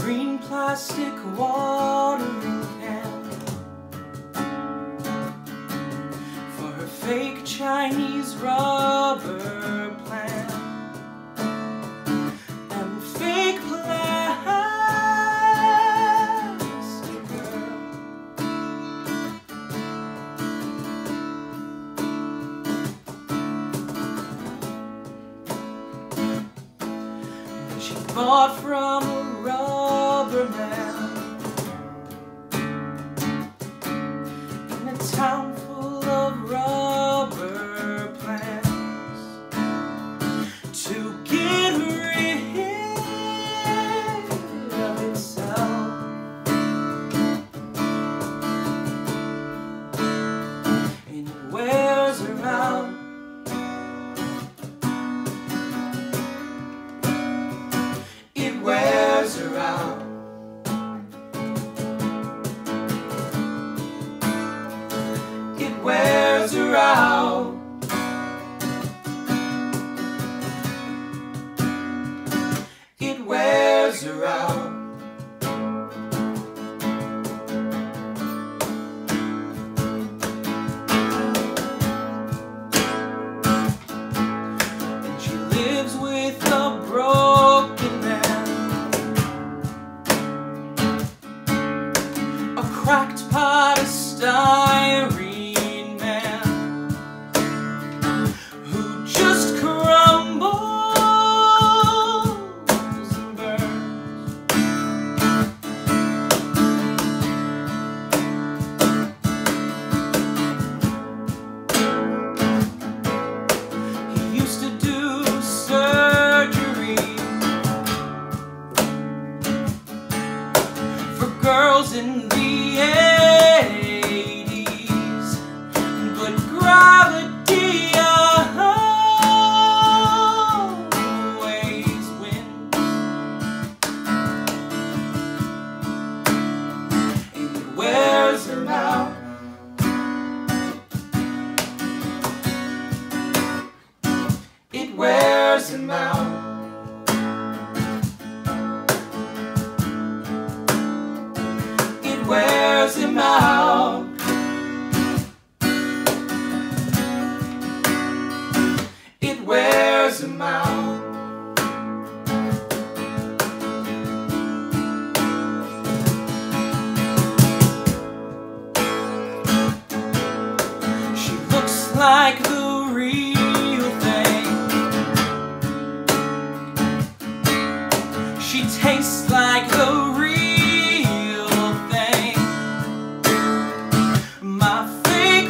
green plastic watering can for her fake Chinese rubber plant and fake plastic girl. That she bought from a rubber man in a town full of rubber plants to get rid of itself. And it wears her out. It wears her out. It wears her out. It wears her out. And she lives with a broken man, a cracked pot of styrene man who just crumbles and burns. He used to do surgery for girls in the 80s, but gravity always wins, and it wears him out. It wears him out. It wears him out. It wears him out. She looks like the real thing. She tastes like the real thing. My fake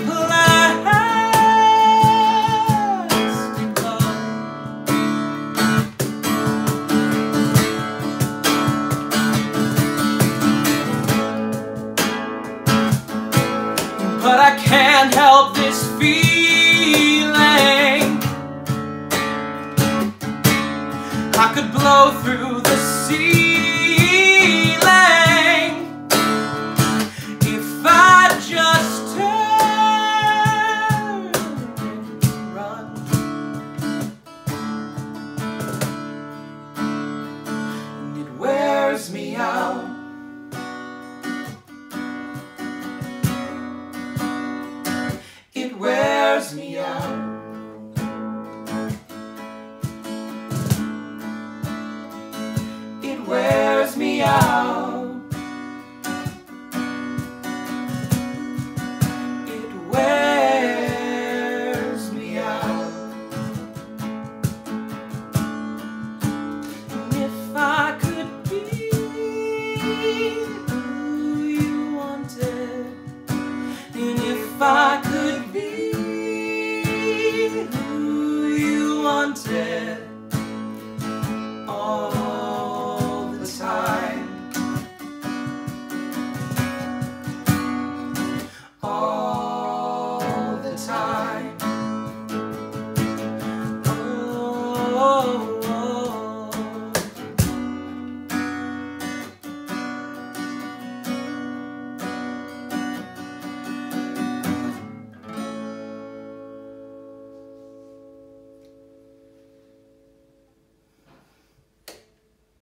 plastic love. But I can't help this feeling. I could blow through the ceiling if I just turned and run. And it wears me out.